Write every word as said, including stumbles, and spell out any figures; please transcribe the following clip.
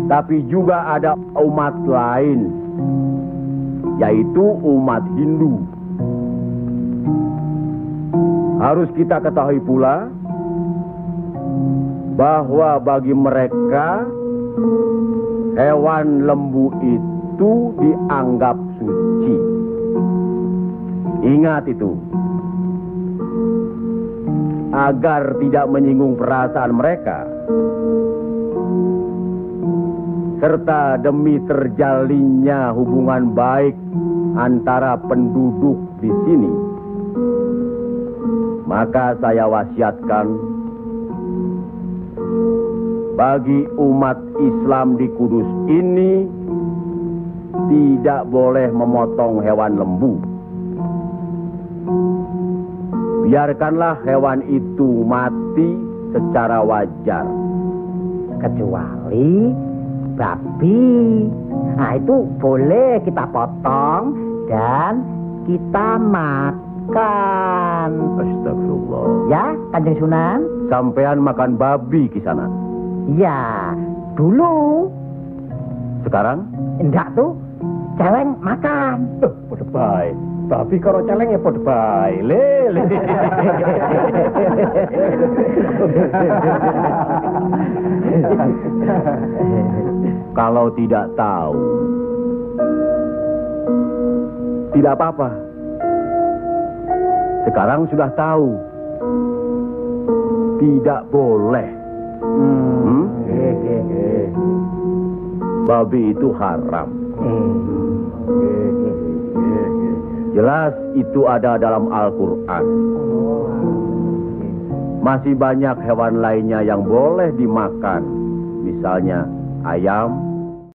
Tapi juga ada umat lain, yaitu umat Hindu. Harus kita ketahui pula bahwa bagi mereka hewan lembu itu dianggap suci. Ingat itu, agar tidak menyinggung perasaan mereka, serta demi terjalinnya hubungan baik antara penduduk di sini, maka saya wasiatkan bagi umat Islam di Kudus ini tidak boleh memotong hewan lembu. Biarkanlah hewan itu mati secara wajar. Kecuali babi. Nah, itu boleh kita potong dan kita makan. Astagfirullah. Ya, Kanjeng Sunan? Sampean makan babi Kisanak? Ya, dulu. Sekarang? Enggak tuh, celeng makan. Tuh, pada baik. Babi karo celeng ya pada baik. Lele. Kalau tidak tahu, tidak apa-apa. Sekarang sudah tahu. Tidak boleh. Hmm? Babi itu haram. Jelas itu ada dalam Al-Quran. Masih banyak hewan lainnya yang boleh dimakan. Misalnya ayam,